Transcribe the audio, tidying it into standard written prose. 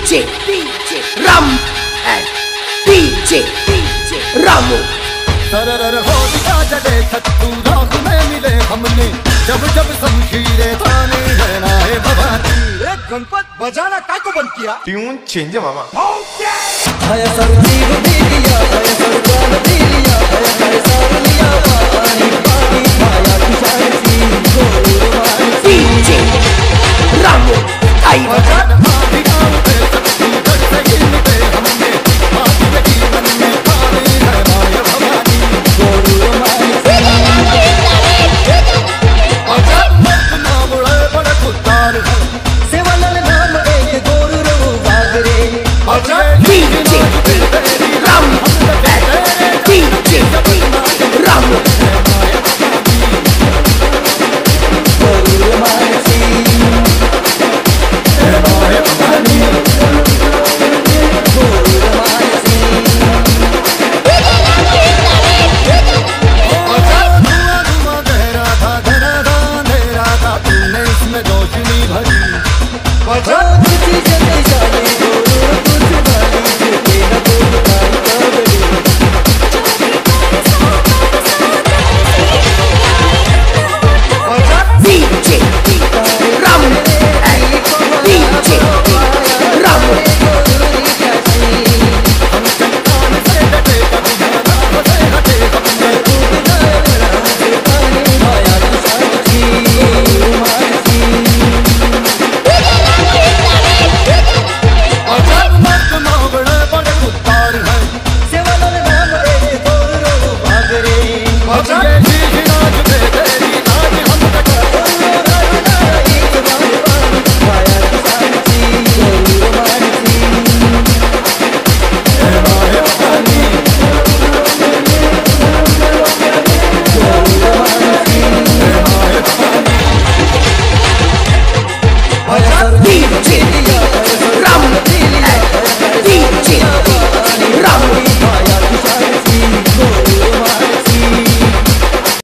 DJ Ram and DJ Ramu। सरर हो दिया जड़े छत्तू रात में मिले हमने जब जब शमशीरे थाने रहना है भवानी। गणपत बजाना का को बंद किया? ट्यून चेंज है मामा। सर जीव भी लिया सर जान भी लिया सर लिया पानी पानी माया तुषार सी DJ Ramu आई बजाना भी गाँव पे शक्ति तक से गिनते हमने माती के जीवन में थाने रहना है भवानी। अजब मर्द नाम उड़े बड़े खुदार सेवलन नाम एक गोरु रो Bagre. DJ Ramu DJ Ramu। रोशनी भरी